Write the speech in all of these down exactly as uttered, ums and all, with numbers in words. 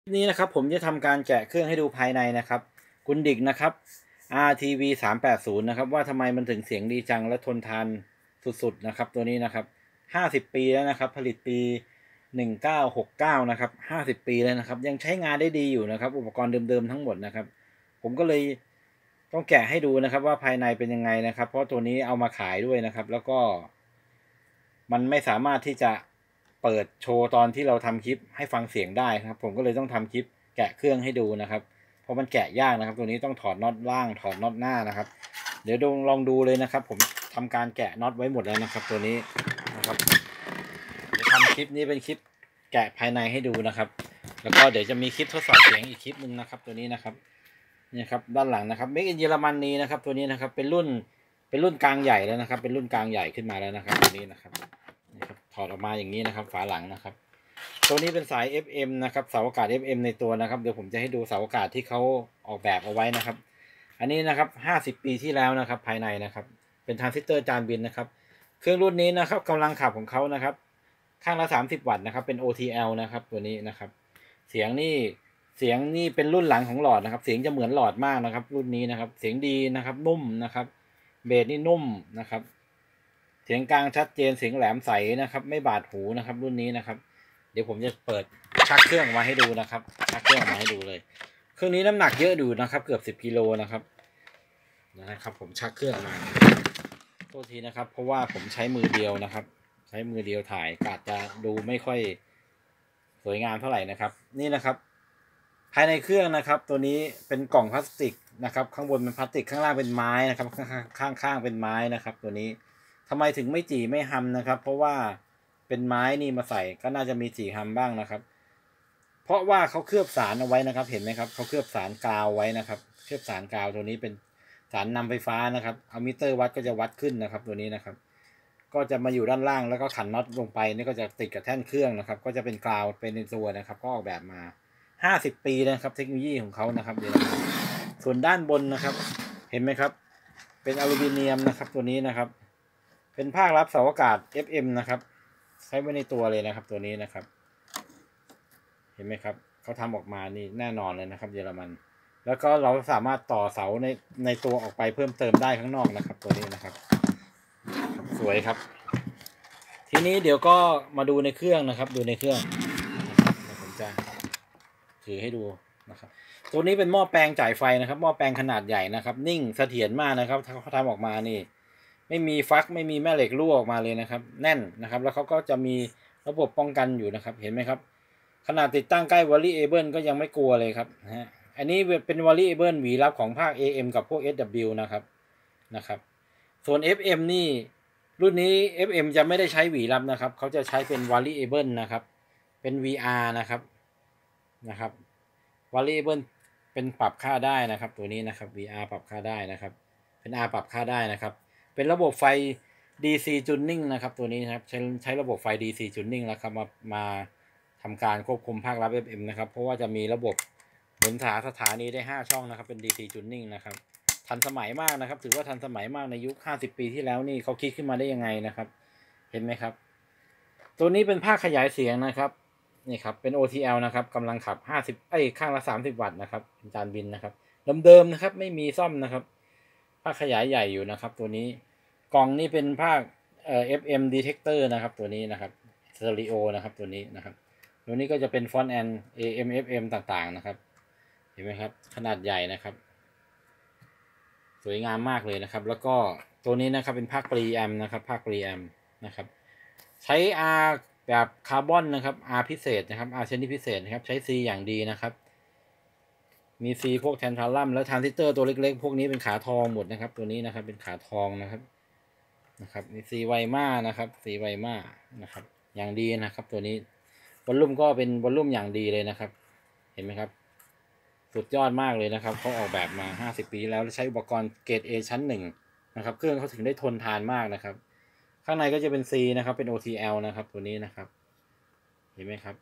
นี้นะครับผมจะทำการแกะเครื่องให้ดูภายในนะครับคุณดิกนะครับ อาร์ ที วี สามแปดศูนย์นะครับว่าทำไมมันถึงเสียงดีจังและทนทานสุดๆนะครับตัวนี้นะครับห้าสิบปีแล้วนะครับผลิตปีหนึ่งเก้าหกเก้านะครับห้าสิบปีแล้วนะครับยังใช้งานได้ดีอยู่นะครับอุปกรณ์เดิมๆทั้งหมดนะครับผมก็เลยต้องแกะให้ดูนะครับว่าภายในเป็นยังไงนะครับเพราะตัวนี้เอามาขายด้วยนะครับแล้วก็มันไม่สามารถที่จะเปิดโชว์ตอนที่เราทำคลิปให้ฟังเสียงได้ครับผมก็เลยต้องทำคลิปแกะเครื่องให้ดูนะครับเพราะมันแกะยากนะครับตัวนี้ต้องถอดน็อตล่างถอดน็อตหน้านะครับเดี๋ยวลองดูเลยนะครับผมทำการแกะน็อตไว้หมดแล้วนะครับตัวนี้นะครับเดี๋ยวทำคลิปนี้เป็นคลิปแกะภายในให้ดูนะครับแล้วก็เดี๋ยวจะมีคลิปทดสอบเสียงอีกคลิปหนึ่งนะครับตัวนี้นะครับนี่ครับด้านหลังนะครับเมคอินเยอรมนีนะครับตัวนี้นะครับเป็นรุ่นเป็นรุ่นกลางใหญ่แล้วนะครับเป็นรุ่นกลางใหญ่ขึ้นมาแล้วนะครับตัวนี้นะครับถอดออกมาอย่างนี้นะครับฝาหลังนะครับตัวนี้เป็นสาย เอฟ เอ็ม นะครับเสาอากาศ เอฟ เอ็ม ในตัวนะครับเดี๋ยวผมจะให้ดูเสาอากาศที่เขาออกแบบเอาไว้นะครับอันนี้นะครับห้าสิบปีที่แล้วนะครับภายในนะครับเป็นทรานซิสเตอร์จานบินนะครับเครื่องรุ่นนี้นะครับกำลังขับของเขานะครับข้างละสามสิบวัตต์นะครับเป็น โอ ที แอล นะครับตัวนี้นะครับเสียงนี่เสียงนี่เป็นรุ่นหลังของหลอดนะครับเสียงจะเหมือนหลอดมากนะครับรุ่นนี้นะครับเสียงดีนะครับนุ่มนะครับเบสนี่นุ่มนะครับเสียงกลางชัดเจนเสียงแหลมใสนะครับไม่บาดหูนะครับรุ่นนี้นะครับเดี๋ยวผมจะเปิดชักเครื่องมาให้ดูนะครับชักเครื่องมาให้ดูเลยเครื่องนี้น้ำหนักเยอะดูนะครับเกือบสิบกิโลนะครับนะครับผมชักเครื่องมาโทษทีนะครับเพราะว่าผมใช้มือเดียวนะครับใช้มือเดียวถ่ายอาจจะดูไม่ค่อยสวยงามเท่าไหร่นะครับนี่นะครับภายในเครื่องนะครับตัวนี้เป็นกล่องพลาสติกนะครับข้างบนเป็นพลาสติกข้างล่างเป็นไม้นะครับข้างข้างๆเป็นไม้นะครับตัวนี้ทำไมถึงไม่จี่ไม่ฮัมนะครับเพราะว่าเป็นไม้นี่มาใส่ก็น่าจะมีจี่ฮัมบ้างนะครับเพราะว่าเขาเคลือบสารเอาไว้นะครับเห็นไหมครับเขาเคลือบสารกาวไว้นะครับเคลือบสารกาวตัวนี้เป็นสารนำไฟฟ้านะครับเอามิเตอร์วัดก็จะวัดขึ้นนะครับตัวนี้นะครับก็จะมาอยู่ด้านล่างแล้วก็ขันน็อตลงไปนี่ก็จะติดกับแท่นเครื่องนะครับก็จะเป็นกาวเป็นในตัวนะครับก็ออกแบบมาห้าสิบปีนะครับเทคโนโลยีของเขานะครับเดี๋ยวส่วนด้านบนนะครับเห็นไหมครับเป็นอลูมิเนียมนะครับตัวนี้นะครับเป็นภาครับเสาอากาศ เอฟ เอ็ม นะครับใช้ไว้ในตัวเลยนะครับตัวนี้นะครับเห็นไหมครับเขาทำออกมานี่แน่นอนเลยนะครับเยอรมันแล้วก็เราสามารถต่อเสาในในตัวออกไปเพิ่มเติมได้ข้างนอกนะครับตัวนี้นะครับสวยครับทีนี้เดี๋ยวก็มาดูในเครื่องนะครับดูในเครื่องผมจะถือให้ดูนะครับตัวนี้เป็นหม้อแปลงจ่ายไฟนะครับหม้อแปลงขนาดใหญ่นะครับนิ่งเสถียรมากนะครับเขาทำออกมานี่ไม่มีฟักไม่มีแม่เหล็กรั่วออกมาเลยนะครับแน่นนะครับแล้วเขาก็จะมีระบบป้องกันอยู่นะครับเห็นไหมครับขนาดติดตั้งใกล้ variable ก็ยังไม่กลัวเลยครับนะฮะอันนี้เป็น variable หวีรับของภาค เอ เอ็ม กับพวก เอส ดับเบิลยู นะครับนะครับส่วน เอฟ เอ็ม นี่รุ่นนี้ เอฟ เอ็ม จะไม่ได้ใช้หวีรับนะครับเขาจะใช้เป็น variable นะครับเป็น วี อาร์ นะครับนะครับ variable เป็นปรับค่าได้นะครับตัวนี้นะครับ วี อาร์ ปรับค่าได้นะครับเป็น R ปรับค่าได้นะครับเป็นระบบไฟ ดี ซี Tuning นะครับตัวนี้นะครับใช้ใช้ระบบไฟ ดี ซี Tuning แล้วครับมามาทำการควบคุมภาครับ เอฟ เอ็ม นะครับเพราะว่าจะมีระบบหมุนสถานีได้ห้าช่องนะครับเป็น ดี ซี Tuning นะครับทันสมัยมากนะครับถือว่าทันสมัยมากในยุคห้าสิบปีที่แล้วนี่เขาคิดขึ้นมาได้ยังไงนะครับเห็นไหมครับตัวนี้เป็นภาคขยายเสียงนะครับนี่ครับเป็น โอ ที แอล นะครับกำลังขับห้าสิบเอ้ยข้างละสามสิบวัตต์นะครับจานบินนะครับเดิมๆนะครับไม่มีซ่อมนะครับภาคขยายใหญ่อยู่นะครับตัวนี้กล่องนี้เป็นภาคเอ่อ เอฟ เอ็ม detector นะครับตัวนี้นะครับสเตอริโอนะครับตัวนี้นะครับตัวนี้ก็จะเป็นฟอนต์แอน เอ เอ็ม เอฟ เอ็ม ต่างๆนะครับเห็นไหมครับขนาดใหญ่นะครับสวยงามมากเลยนะครับแล้วก็ตัวนี้นะครับเป็นภาค preamp นะครับภาค preamp นะครับใช้ R แบบคาร์บอนนะครับ R พิเศษนะครับ R ชนิดพิเศษนะครับใช้ C อย่างดีนะครับมี C พวกแทนทาลัมและทรานซิสเตอร์ตัวเล็กๆพวกนี้เป็นขาทองหมดนะครับตัวนี้นะครับเป็นขาทองนะครับนะครับมี C ไวมานะครับ C ไวมานะครับอย่างดีนะครับตัวนี้วอลลุ่มก็เป็นวอลลุ่มอย่างดีเลยนะครับเห็นไหมครับสุดยอดมากเลยนะครับเขาออกแบบมาห้าสิบปีแล้วใช้อุปกรณ์เกรด A ชั้นหนึ่งนะครับเครื่องเขาถึงได้ทนทานมากนะครับข้างในก็จะเป็น C นะครับเป็น โอ ที แอล นะครับตัวนี้นะครับเห็นไหมครับ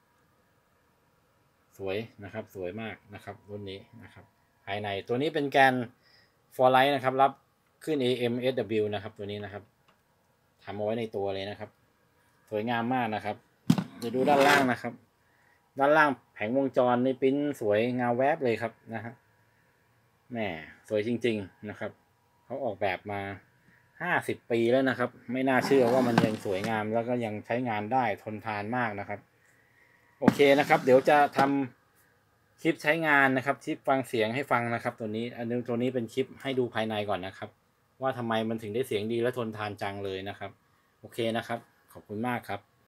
สวยนะครับสวยมากนะครับรุ่นนี้นะครับภายในตัวนี้เป็นแกน for light นะครับรับขึ้น เอ เอ็ม เอส ดับเบิลยู นะครับตัวนี้นะครับทำเอาไว้ในตัวเลยนะครับสวยงามมากนะครับเดี๋ยวดูด้านล่างนะครับด้านล่างแผงวงจรนี่ปริ้นสวยเงาแวบเลยครับนะฮะแหมสวยจริงๆนะครับเขาออกแบบมาห้าสิบปีแล้วนะครับไม่น่าเชื่อว่ามันยังสวยงามแล้วก็ยังใช้งานได้ทนทานมากนะครับโอเคนะครับเดี๋ยวจะทำคลิปใช้งานนะครับคลิปฟังเสียงให้ฟังนะครับตัวนี้อันนี้ตัวนี้เป็นคลิปให้ดูภายในก่อนนะครับว่าทำไมมันถึงได้เสียงดีและทนทานจังเลยนะครับโอเคนะครับขอบคุณมากครับ